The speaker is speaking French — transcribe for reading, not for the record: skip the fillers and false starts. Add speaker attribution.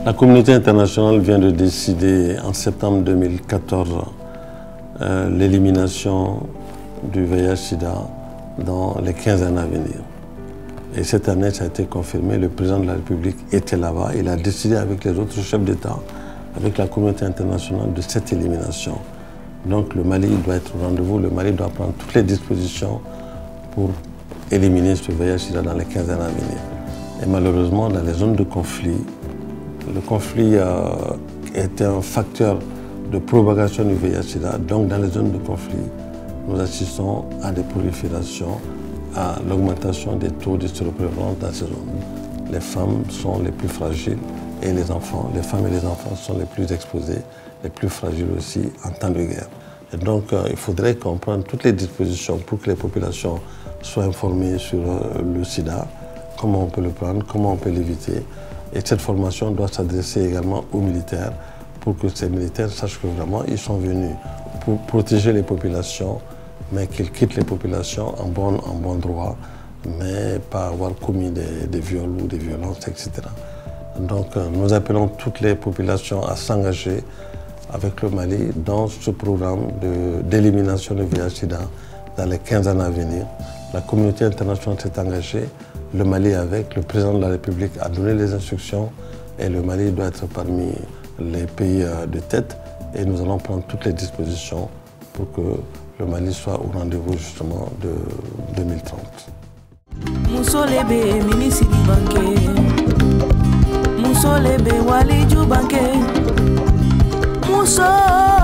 Speaker 1: La communauté internationale vient de décider en septembre 2014 l'élimination du VIH-Sida dans les 15 années à venir. Et cette année, ça a été confirmé, le président de la République était là-bas. Il a décidé avec les autres chefs d'État, avec la communauté internationale, de cette élimination. Donc le Mali doit être au rendez-vous, le Mali doit prendre toutes les dispositions pour éliminer ce VIH-Sida dans les 15 années à venir. Et malheureusement, dans les zones de conflit, le conflit est un facteur de propagation du VIH-Sida. Donc dans les zones de conflit, nous assistons à des proliférations, à l'augmentation des taux de séroprévalence dans ces zones. Les femmes sont les plus fragiles et les enfants, les femmes et les enfants sont les plus exposés, les plus fragiles aussi en temps de guerre. Et donc il faudrait qu'on prenne toutes les dispositions pour que les populations soient informées sur le sida, comment on peut le prendre, comment on peut l'éviter. Et cette formation doit s'adresser également aux militaires pour que ces militaires sachent que vraiment ils sont venus pour protéger les populations, mais qu'ils quittent les populations en bon droit, mais pas avoir commis des viols ou des violences, etc. Donc nous appelons toutes les populations à s'engager avec le Mali dans ce programme d'élimination du VIH-Sida dans les 15 années à venir. La communauté internationale s'est engagée, le Mali avec, le président de la République a donné les instructions et le Mali doit être parmi les pays de tête et nous allons prendre toutes les dispositions pour que le Mali soit au rendez-vous justement de 2030.
Speaker 2: Musolebe ministre banque, Musolebe waliju banque, Musolebe